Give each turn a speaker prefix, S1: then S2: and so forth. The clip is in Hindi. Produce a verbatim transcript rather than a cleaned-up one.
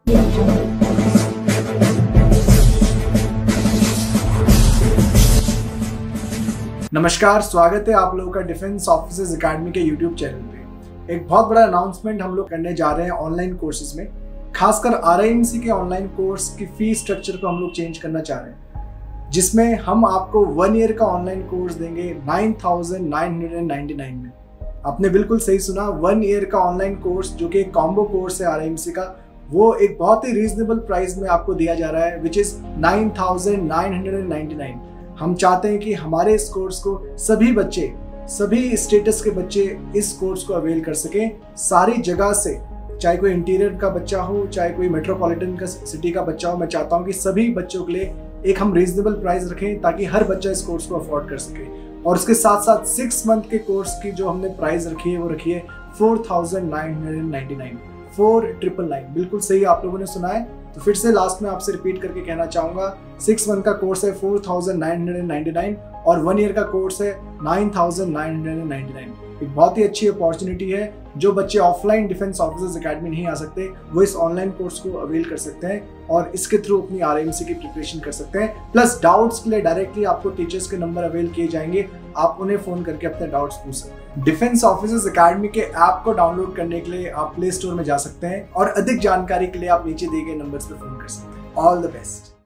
S1: नमस्कार, स्वागत है आप लोगों का डिफेंस ऑफिसर्स एकेडमी के यूट्यूब चैनल पे। एक बहुत बड़ा अनाउंसमेंट हम लोग करने जा रहे हैं ऑनलाइन कोर्सेज में। खासकर आरआईएमसी के ऑनलाइन कोर्स की फीस स्ट्रक्चर को हम लोग चेंज करना चाह रहे हैं, जिसमें हम आपको वन ईयर का ऑनलाइन कोर्स देंगे nine thousand nine hundred ninety nine में। आपने बिल्कुल सही सुना, वन ईयर का ऑनलाइन कोर्स जो कि एक कॉम्बो कोर्स है आरआईएमसी का, वो एक बहुत ही रीजनेबल प्राइस में आपको दिया जा रहा है, which is nine thousand nine hundred ninety nine. हम चाहते हैं कि हमारे इस कोर्स को सभी बच्चे, सभी स्टेटस के बच्चे इस कोर्स को अवेल कर सकें, सारी जगह से। चाहे कोई इंटीरियर का बच्चा हो, चाहे कोई मेट्रोपॉलिटन का सिटी का बच्चा हो, मैं चाहता हूं कि सभी बच्चों के लिए एक हम रीजनेबल प्राइस रखें ताकि हर बच्चा इस कोर्स को अफोर्ड कर सके। और उसके साथ साथ सिक्स मंथ के कोर्स की जो हमने प्राइस रखी है वो रखी है four thousand nine hundred ninety nine, four triple nine. बिल्कुल सही आप लोगों ने सुना है। तो फिर से लास्ट में आपसे रिपीट करके कहना चाहूंगा, सिक्स मंथ का कोर्स है four thousand nine hundred ninety nine और वन ईयर का कोर्स है nine thousand nine hundred ninety nine. एक बहुत ही अच्छी अपॉर्चुनिटी है। जो बच्चे ऑफलाइन डिफेंस ऑफिसर्स एकेडमी नहीं आ सकते, वो इस ऑनलाइन कोर्स को अवेल कर सकते हैं और इसके थ्रू अपनी आरआईएमसी की प्रिपरेशन कर सकते हैं। प्लस डाउट्स के लिए डायरेक्टली आपको टीचर्स के नंबर अवेल किए जाएंगे, आप उन्हें फोन करके अपने डाउट्स पूछ सकते हैं। डिफेंस ऑफिसर्स एकेडमी के ऐप को डाउनलोड करने के लिए आप प्ले स्टोर में जा सकते हैं और अधिक जानकारी के लिए आप नीचे दिए गए नंबर्स पर फोन कर सकते हैं। All the best.